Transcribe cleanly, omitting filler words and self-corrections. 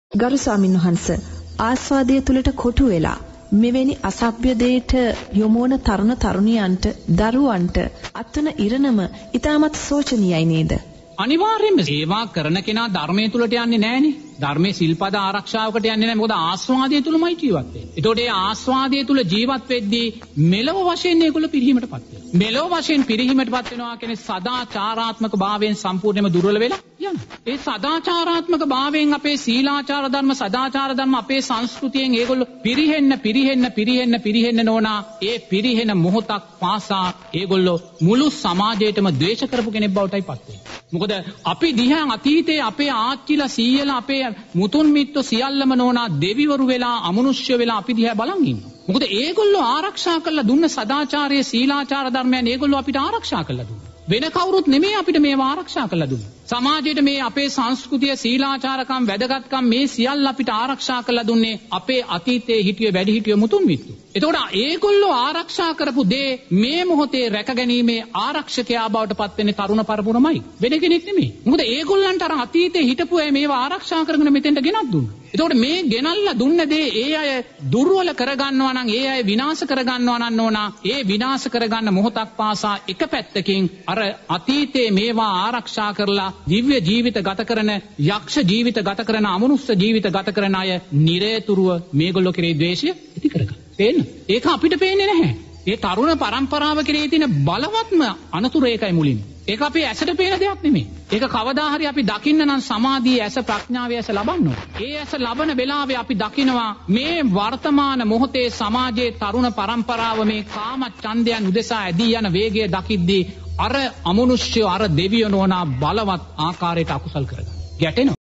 ගරු ස්වාමීන් වහන්සේ ආස්වාදයේ තුලට කොටු වෙලා මෙවැනි අසභ්‍ය දෙයට යොමු වන තරුණ තරුණියන්ට දරුවන්ට අත්වන ඉරණම ඉතාමත් සෝචනීයයි නේද? අනිවාර්යයෙන්ම සේවා කරන කෙනා ධර්මයේ තුලට යන්නේ නැහනේ. ධර්මයේ සිල්පද ආරක්ෂාවකට යන්නේ නැහැ. මොකද ආස්වාදයේ තුලමයි ජීවත් වෙන්නේ. ඒතකොට ඒ ආස්වාදයේ තුල ජීවත් වෙද්දී මෙලොව වශයෙන් ඒගොල්ලෝ පිරිහීමටපත් වෙනවා. මෙලොව වශයෙන් පිරිහීමටපත් වෙනවා කියන්නේ සදාචාරාත්මක භාවයෙන් සම්පූර්ණයෙන්ම දුර්වල වෙලා යනවා. ඒ සදාචාරාත්මක භාවයෙන් අපේ සීලාචාර ධර්ම සදාචාර ධර්ම අපේ සංස්කෘතියෙන් ඒගොල්ලෝ පිරිහෙන්න නෝනා. ඒ පිරිහෙන මොහොතක් පාසා ඒගොල්ලෝ මුළු සමාජයටම ද්වේෂ කරපු කෙනෙක් බවටයි පත් වෙන්නේ. මොකද අපි දිහා අතීතයේ අපේ ආච්චිලා සීයලා අපේ මුතුන් මිත්තෝ සියල්ලම නෝනා දෙවිවරු වෙලා අමනුෂ්‍ය වෙලා අපි දිහා බලන් ඉන්නවා. මොකද ඒගොල්ලෝ ආරක්ෂා කරලා දුන්න සදාචාරයේ සීලාචාර ධර්මයන් ඒගොල්ලෝ අපිට ආරක්ෂා කරලා දුන්නා. වෙන කවුරුත් නෙමෙයි අපිට මේවා ආරක්ෂා කරලා දුන්නේ. සමාජයේ මේ අපේ සංස්කෘතිය සීලාචාරකම් වැදගත්කම් මේ සියල්ල අපිට ආරක්ෂා කරලා දුන්නේ අපේ අතීතයේ හිටිය වැඩිහිටිය මුතුන් මිත්තෝ. එතකොට ඒගොල්ලෝ ආරක්ෂා කරපු දේ මේ මොහොතේ රැකගැනීමේ ආරක්ෂකයා බවට පත් වෙන්නේ තරුණ පරපුරමයි. වෙන කෙනෙක් නෙමෙයි. මොකද ඒගොල්ලන්ට අර අතීතයේ හිටපු අය මේවා ආරක්ෂා කරගෙන මෙතෙන්ට ගෙනත් දුන්නා. එතකොට මේ ගෙනල්ලා දුන්න දේ ඒ අය දුර්වල කරගන්නවා නම් ඒ අය විනාශ කරගන්නවා නම් ඕනා. ඒ විනාශ කරගන්න මොහොතක් පාසා එක පැත්තකින් අර අතීතයේ මේවා ආරක්ෂා කරලා දිව්‍ය ජීවිත ගත කරන යක්ෂ ජීවිත ගත කරන අමනුෂ්‍ය ජීවිත ගත කරන අය නිරේතුරුව මේගොල්ලෝ කෙරේ ද්වේෂය ඇති කරගන්න. පේන්න. ඒක අපිට පේන්නේ නැහැ. ඒ තරුණ පරම්පරාව කෙරේ තියෙන බලවත්ම අනතුර ඒකයි මුලින්ම. ඒක අපේ ඇසට පේන දෙයක් නෙමෙයි. ඒක කවදා හරි අපි දකින්න නම් සමාධියේ ඇස ප්‍රඥාවේ ඇස ලබන්න ඕනේ. ඒ ඇස ලබන වෙලාවේ අපි දකිනවා මේ වර්තමාන මොහොතේ සමාජයේ තරුණ පරම්පරාව මේ කාම ඡන්දයන් උදෙසා ඇදී යන වේගය දකිද්දී අර අමනුෂ්‍ය අර දෙවියෝ නොවන බලවත් ආකාරයට අකුසල් කරගන්න. ගැටෙනවා.